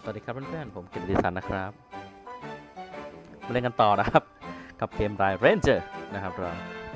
สวัสดีครับเพื่อนๆผมกิตติสันนะครับมาเล่นกันต่อนะครับกับเกมไรเรนเจอร์นะครับเรา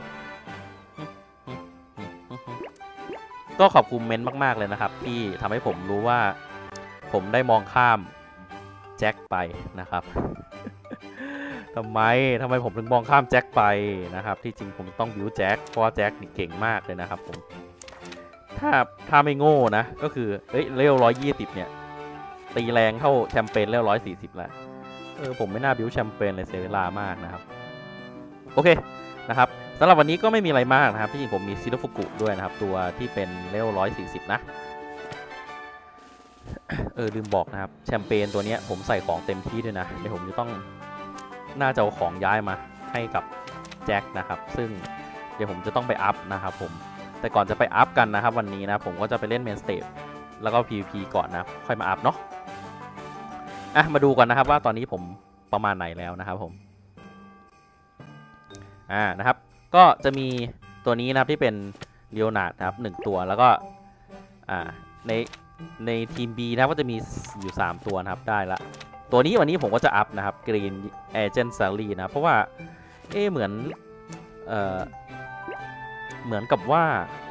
ก็ขอบคุณเมนมากๆเลยนะครับที่ทำให้ผมรู้ว่าผมได้มองข้ามแจ็คไปนะครับทำไมผมถึงมองข้ามแจ็คไปนะครับที่จริงผมต้องบิวแจ็คเพราะว่าแจ็คนี่เก่งมากเลยนะครับผมถ้าไม่โง่นะก็คือเลเวล120เนี่ยตีแรงเท่าแชมเปญเลเวล140แล้วผมไม่น่าบิวแชมเปญเลยเสียเวลามากนะครับโอเคนะครับสำหรับวันนี้ก็ไม่มีอะไรมากนะครับที่จริงผมมีซิโนฟุกุด้วยนะครับตัวที่เป็นเลเวล140นะลืมบอกนะครับแชมเปญตัวนี้ผมใส่ของเต็มที่ด้วยนะเดี๋ยวผมจะต้องน่าจะเอาของย้ายมาให้กับแจ็คนะครับซึ่งเดี๋ยวผมจะต้องไปอัพนะครับผมแต่ก่อนจะไปอัพกันนะครับวันนี้นะผมก็จะไปเล่นเมนสเตจแล้วก็ PVP ก่อนนะค่อยมาอัพเนาะมาดูกันนะครับว่าตอนนี้ผมประมาณไหนแล้วนะครับผมนะครับก็จะมีตัวนี้นะครับที่เป็นเลโอนาร์ดนะครับ1ตัวแล้วก็ในทีม B นะครับก็จะมีอยู่3ตัวนะครับได้ละตัวนี้วันนี้ผมก็จะอัพนะครับ Green Agent Sally นะเพราะว่าเหมือนกับว่า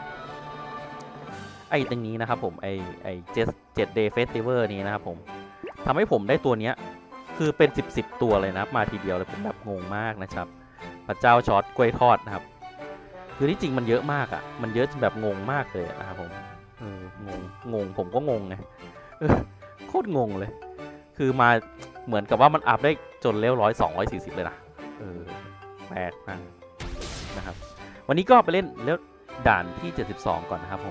ไอ้ตรงนี้นะครับผมไอ้7 Day Festival นี้นะครับผมทำให้ผมได้ตัวเนี้ยคือเป็น10ตัวเลยนะครับมาทีเดียวเลยผมแบบงงมากนะครับพระเจ้าช็อตกล้วยทอดนะครับคือที่จริงมันเยอะมากอ่ะมันเยอะจนแบบงงมากเลยนะครับผมงงผมก็งงไงโคตรงงเลยคือมาเหมือนกับว่ามันอัพได้จนเลเวล140เลยนะแปลกมากนะครับวันนี้ก็ไปเล่นแล้วด่านที่72ก่อนนะครับผม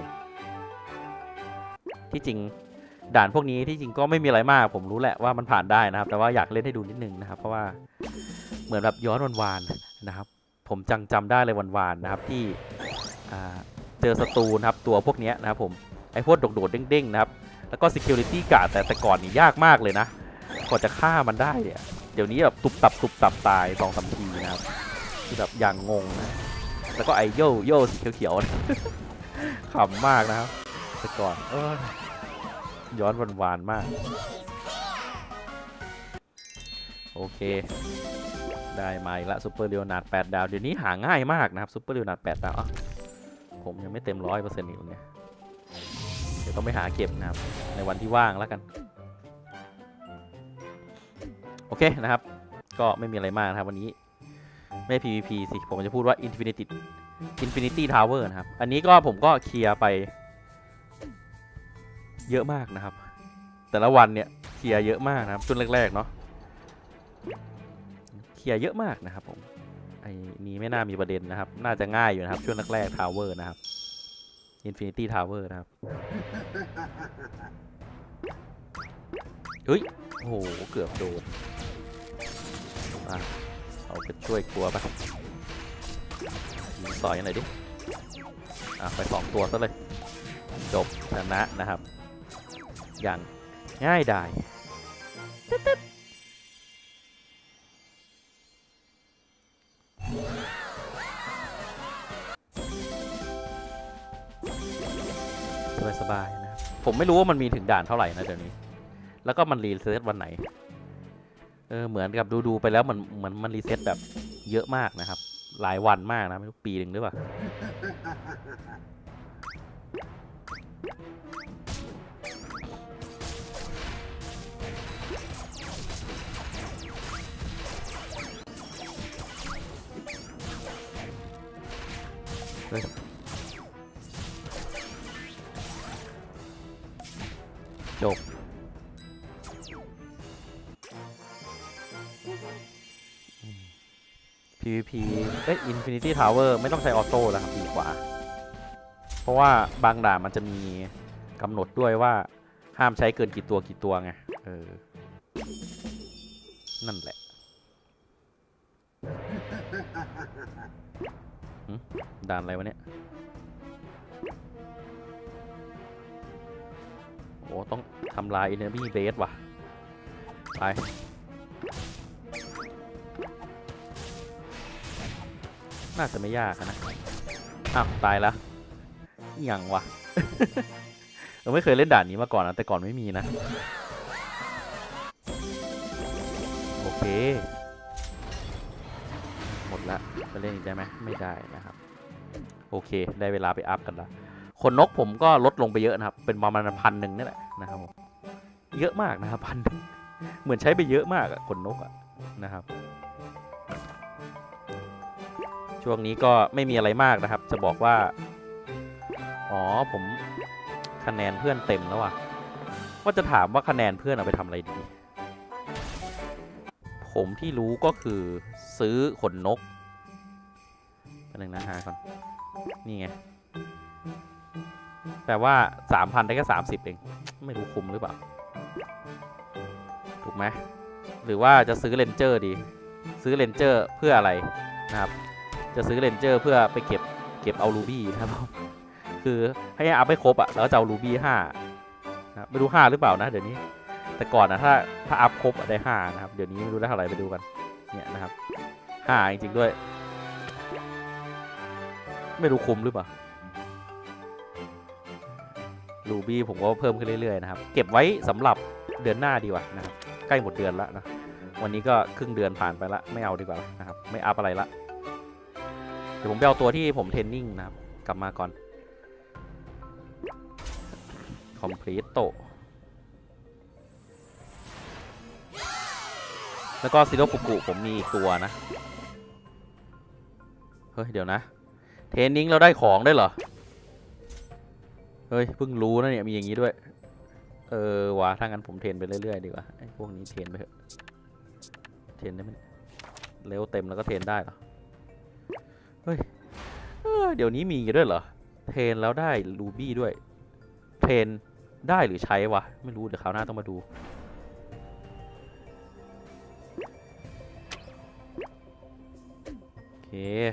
ที่จริงด่านพวกนี้ที่จริงก็ไม่มีอะไรมากผมรู้แหละว่ามันผ่านได้นะครับแต่ว่าอยากเล่นให้ดูนิดนึงนะครับเพราะว่าเหมือนแบบย้อนวันๆนะครับผมจำได้เลยวันๆนะครับที่เจอศัตรูนะครับตัวพวกนี้นะครับผมไอ้พวกโดดๆเด้งๆนะครับแล้วก็ security guard แต่ก่อนนี่ยากมากเลยนะกว่าจะฆ่ามันได้เนี่ยเดี๋ยวนี้แบบตุบตับตาย2-3 ทีนะครับคือแบบอย่างงงนะแล้วก็ไอ้โย่สีเขียวๆขำมากนะครับแต่ก่อนย้อนวานๆมากโอเคได้มาอีกละซูเปอร์เลโอนาร์ด8 ดาวเดี๋ยวนี้หาง่ายมากนะครับซูเปอร์เลโอนาร์ด8 ดาวผมยังไม่เต็ม100%อีกเนี่ยเดี๋ยวต้องไปหาเก็บนะครับในวันที่ว่างแล้วกันโอเคนะครับก็ไม่มีอะไรมากนะครับวันนี้ไม่ PVP สิผมจะพูดว่า Infinity Tower นะครับอันนี้ก็ผมก็เคลียร์ไปเยอะมากนะครับแต่ละวันเนี่ยเคลียร์เยอะมากนะครับช่วงแรกๆเนาะเคลียร์เยอะมากนะครับผมไอ้นี้ไม่น่ามีประเด็นนะครับน่าจะง่ายอยู่นะครับช่วงแรกๆ Tower นะครับ Infinity Tower นะครับเฮ้ยโอ้โหเกือบโดนเอาไปช่วยกลัวไปยิงต่อยหน่อยดิไป2 ตัวซะเลยจบชนะนะครับอย่างง่ายดายสบายๆนะครับผมไม่รู้ว่ามันมีถึงด่านเท่าไหร่นะเดี๋ยวนี้แล้วก็มันรีเซ็ตวันไหนเหมือนกับดูไปแล้วมันรีเซ็ตแบบเยอะมากนะครับหลายวันมากนะไม่รู้ปีหนึ่งหรือเปล่าจบPVP Infinity Tower ไม่ต้องใช้ออโต้แล้วครับดีกว่าเพราะว่าบางด่านมันจะมีกำหนดด้วยว่าห้ามใช้เกินกี่ตัวไงนั่นแหละด่านอะไรวะเนี่ยโอ้ต้องทำลาย Enemy Base ว่ะไปน่าจะไม่ยากนะตายแล้วอย่างวะ เราไม่เคยเล่นด่านนี้มาก่อนนะแต่ก่อนไม่มีนะหมดละจะเล่นอีกได้ไหมไม่ได้นะครับโอเคได้เวลาไปอัพกันละขนนกผมก็ลดลงไปเยอะนะครับเป็นประมาณ1,000นี่แหละนะครับผมเยอะมากนะครับ1,000เหมือนใช้ไปเยอะมากอะขนนกอะนะครับช่วงนี้ก็ไม่มีอะไรมากนะครับจะบอกว่าอ๋อผมคะแนนเพื่อนเต็มแล้วว่ะว่าจะถามว่าคะแนนเพื่อนเอาไปทำอะไรดีผมที่รู้ก็คือซื้อขนนกเป็นหนึ่งนะฮะก่อนนี่ไงแปลว่า 3,000 ได้แค่30เองไม่รู้คุ้มหรือเปล่าถูกไหมหรือว่าจะซื้อเลนเจอร์ดีซื้อเลนเจอร์เพื่ออะไรนะครับจะซื้อเลนเจอร์เพื่อไปเก็บเอารูบี้นะครับคือให้อัพให้ครบอะแล้วก็จะเอารูบี้5นะไม่รู้5หรือเปล่านะเดี๋ยวนี้แต่ก่อนนะถ้าอัพครบได้5นะครับเดี๋ยวนี้ไม่รู้ได้เท่าไหร่ไปดูกันเนี่ยนะครับ5จริงๆด้วยไม่รู้คุ้มหรือเปล่ารูบี้ผมก็เพิ่มขึ้นเรื่อยๆนะครับเก็บไว้สำหรับเดือนหน้าดีกว่านะครับใกล้หมดเดือนแล้วนะวันนี้ก็ครึ่งเดือนผ่านไปละไม่เอาดีกว่านะครับไม่อัพอะไรละเดี๋ยวผมไปเอาตัวที่ผมเทรนนิ่งนะครับกลับมาก่อนcomplete แล้วก็ซิโรฟุกุผมมีอีกตัวนะเฮ้ยเดี๋ยวนะเทรนนิ่งเราได้ของได้เหรอเฮ้ยเพิ่งรู้นะเนี่ยมีอย่างนี้ด้วยวะถ้างั้นผมเทรนไปเรื่อยๆดีกว่าไอ้พวกนี้เทรนไปเถอะเทรนได้ไหมเลเวลเต็มแล้วก็เทรนได้เหรอเฮ้ยเดี๋ยวนี้มีด้วยเหรอเทรนแล้วได้รูบี้ด้วยเทรนได้หรือใช้วะไม่รู้เดี๋ยวคราวหน้าต้องมาดูโอ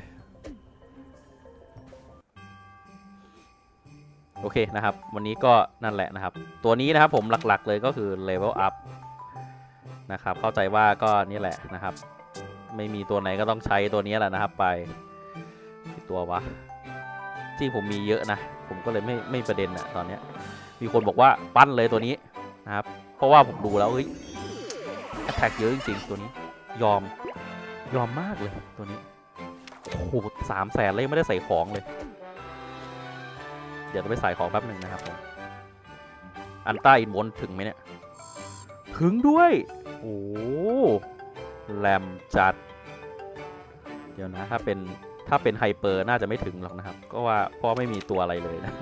เคนะครับวันนี้ก็นั่นแหละนะครับตัวนี้นะครับผมหลักๆเลยก็คือ level up นะครับเข้าใจว่าก็นี่แหละนะครับไม่มีตัวไหนก็ต้องใช้ตัวนี้แหละนะครับไปตัววะจริงผมมีเยอะนะผมก็เลยไม่ประเด็นอะตอนนี้มีคนบอกว่าปั้นเลยตัวนี้นะครับเพราะว่าผมดูแล้วเฮ้ย attack เยอะจริงๆตัวนี้ยอมมากเลยตัวนี้โอ้โห300,000เลยไม่ได้ใส่ของเลยเดี๋ยวจะไปใส่ของแป๊บหนึ่งนะครับผมอันต้าอินวนถึงไหมเนี่ยถึงด้วยโอ้แรมจัดเดี๋ยวนะถ้าเป็นไฮเปอร์น่าจะไม่ถึงหรอกนะครับก็ว่าเพราะไม่มีตัวอะไรเลยนะ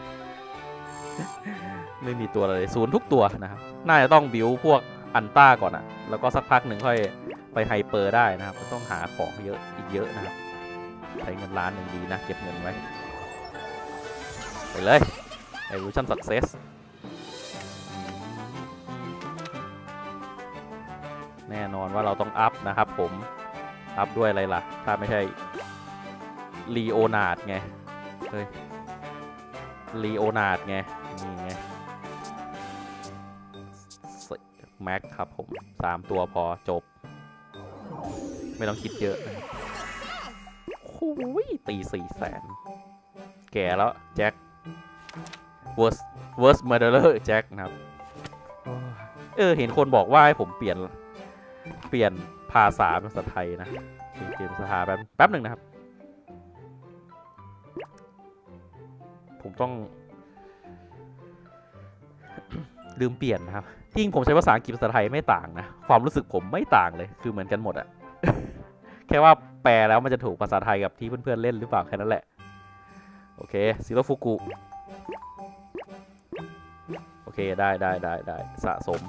ไม่มีตัวอะไรศูนย์ทุกตัวนะครับน่าจะต้องบิวพวกอันต้าก่อนอะแล้วก็สักพักหนึ่งค่อยไปไฮเปอร์ได้นะครับก็ต้องหาของเยอะอีกเยอะนะครับใช้เงินล้านหนึ่งดีนะเก็บเงินไว้ไปเลย Evolution Success แน่นอนว่าเราต้องอัพนะครับผมอัพด้วยอะไรล่ะถ้าไม่ใช่ลีโอนาร์ดไงเฮ้ยลีโอนาร์ดไงนี่ไงแม็กครับผม3ตัวพอจบไม่ต้องคิดเยอะโอ้ยตี400,000แก่แล้วแจ็คworst murderer แจ็คนะครับเห็นคนบอกว่าให้ผมเปลี่ยนภาษาเป็นภาษาไทยนะเปลี่ยนภาษาแป๊บหนึ่งนะครับผมต้อง ลืมเปลี่ยนนะครับจริงผมใช้ภาษาอังกฤษภาษาไทยไม่ต่างนะความรู้สึกผมไม่ต่างเลยคือเหมือนกันหมดอะ แค่ว่าแปลแล้วมันจะถูกภาษาไทยกับที่เพื่อนๆเล่นหรือเปล่าแค่นั้นแหละโอเคซิโรฟุกุโอเคได้สะสม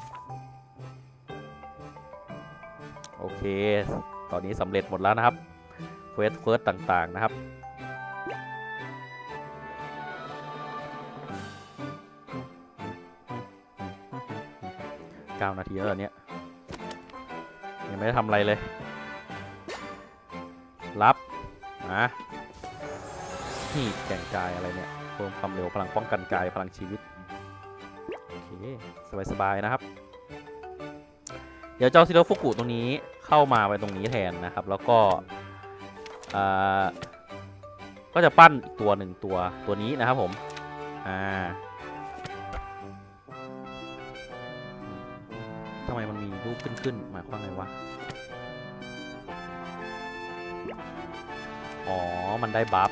โอเคตอนนี้สำเร็จหมดแล้วนะครับเควสต่างๆนะครับ9 นาทีแล้วตอนนี้ยังไม่ได้ทำอะไรเลยรับนี่แก่งกายอะไรเนี่ยเพิ่มความเร็วพลังป้องกันกายพลังชีวิตโอเคสบายๆนะครับเดี๋ยวเจ้าซิโรฟุกุตรงนี้เข้ามาไปตรงนี้แทนนะครับแล้วก็จะปั้นอีกตัวหนึ่งตัวนี้นะครับผมทำไมมันมีรูปขึ้นหมายความไงวะอ๋อมันได้บัฟ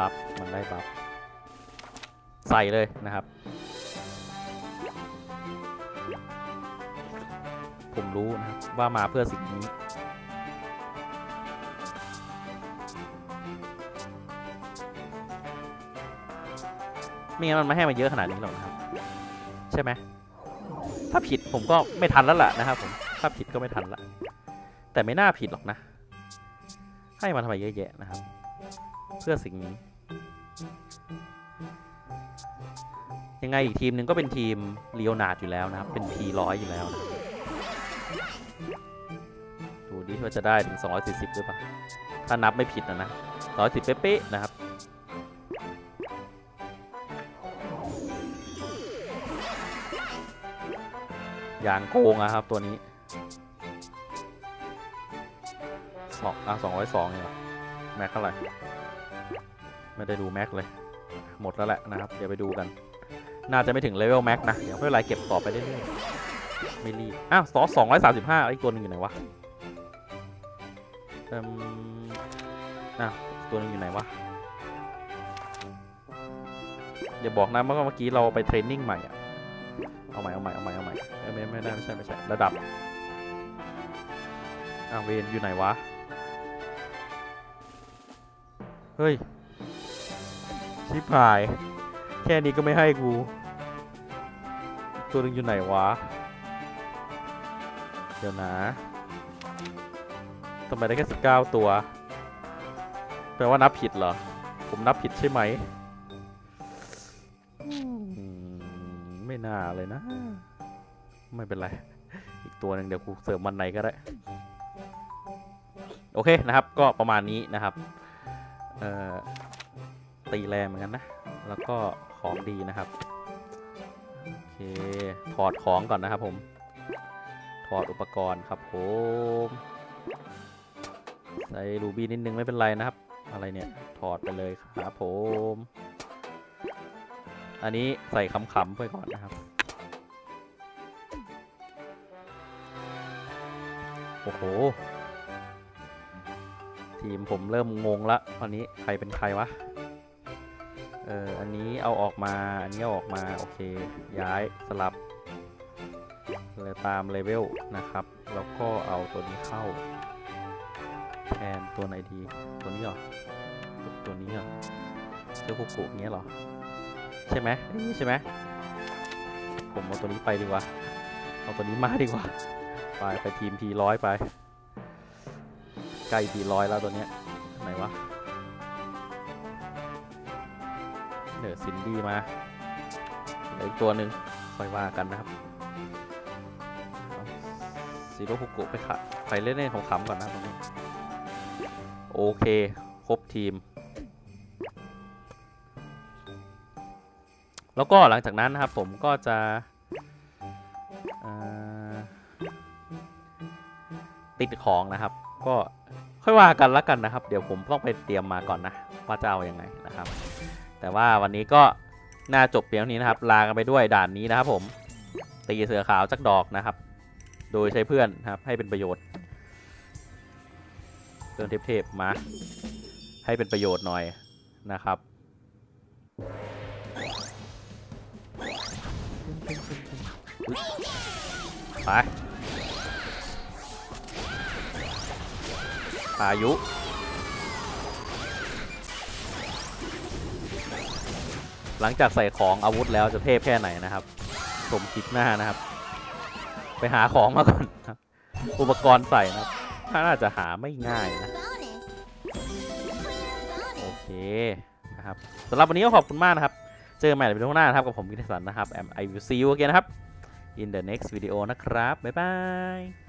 ใส่เลยนะครับผมรู้นะครับว่ามาเพื่อสิ่งนี้ไม่งั้นมันไม่ให้มาเยอะขนาดนี้หรอกนะครับใช่ไหมถ้าผิดผมก็ไม่ทันแล้วล่ะนะครับผมถ้าผิดก็ไม่ทันละแต่ไม่น่าผิดหรอกนะให้มาทำไมเยอะแยะนะครับเพื่อสิ่งนี้ยังไงอีกทีมหนึ่งก็เป็นทีมลีโอนาร์ดอยู่แล้วนะครับเป็น P100 อยู่แล้วนะดูดิว่าจะได้ถึง240หรือเปล่าถ้านับไม่ผิดนะ210เป๊ะๆนะครับอย่างโกงอะครับตัวนี้202เนี่ยแม็กเท่าไหร่ไม่ได้ดูแม็กเลยหมดแล้วแหละนะครับเดี๋ยวไปดูกันน่าจะไม่ถึงเลเวลแม็กนะเดี๋ยวไม่เป็นไรเก็บต่อไปเรื่อยๆไม่รีบอ้าว235ไอ้ตัวนึงอยู่ไหนวะตัวนึงอยู่ไหนวะอย่าบอกนะว่าเมื่อกี้เราไปเทรนนิ่งใหม่อะเอาใหม่ไม่ได้ไม่ใช่ระดับเวนอยู่ไหนวะเฮ้ยชิบหายแค่นี้ก็ไม่ให้กูตัวนึงอยู่ไหนวะเดี๋ยวนะทำไมได้แค่19ตัวแปลว่านับผิดเหรอผมนับผิดใช่ไหมไม่น่าเลยนะไม่เป็นไรอีกตัวหนึ่งเดี๋ยวกูเสริมมันไหนก็ได้โอเคนะครับก็ประมาณนี้นะครับตีแรงเหมือนกันนะแล้วก็ของดีนะครับโอเคถอดของก่อนนะครับผมถอดอุปกรณ์ครับผมใส่รูบี้นิดนึงไม่เป็นไรนะครับอะไรเนี่ยถอดไปเลยครับผมอันนี้ใส่ขำๆไปก่อนนะครับโอ้โหทีมผมเริ่มงงละวันนี้ใครเป็นใครวะอันนี้เอาออกมาอันนี้เอาออกมาโอเคย้ายสลับเลยตามเลเวลนะครับแล้วก็เอาตัวนี้เข้าแทนตัวไหนดีตัวนี้เหรอตัวนี้เหรอเจ้าคุกุเงี้ยเหรอใช่ไหมนี่ใช่ไหมผมเอาตัวนี้ไปดีกว่าเอาตัวนี้มาดีกว่าไปทีมP100ไปใกล้P100แล้วตัวเนี้ยไหนวะเดี๋ยวซินดี้มาอีกตัวหนึ่งค่อยว่ากันนะครับซีโร่คุกุไปเล่นของขำก่อนนะตรงนี้โอเคครบทีมแล้วก็หลังจากนั้นนะครับผมก็จะติดของนะครับก็ค่อยว่ากันแล้วกันนะครับเดี๋ยวผมต้องไปเตรียมมาก่อนนะว่าจะเอายังไงนะครับแต่ว่าวันนี้ก็น่าจบเพียงนี้นะครับลากันไปด้วยด่านนี้นะครับผมตีเสือขาวจักดอกนะครับโดยใช้เพื่อนนะครับให้เป็นประโยชน์เพื่อนเทพๆมาให้เป็นประโยชน์หน่อยนะครับไปพายุหลังจากใส่ของอาวุธแล้วจะเทพแค่ไหนนะครับชมคลิปหน้านะครับไปหาของมาก่อนครับอุปกรณ์ใส่นะครับน่าจะหาไม่ง่ายนะโอเคนะครับสำหรับวันนี้ก็ขอบคุณมากนะครับเจอกันใหม่ในวิดีโอหน้านะครับกับผมกิตติสันนะครับI will see you again นะครับ in the next video นะครับบ๊ายบาย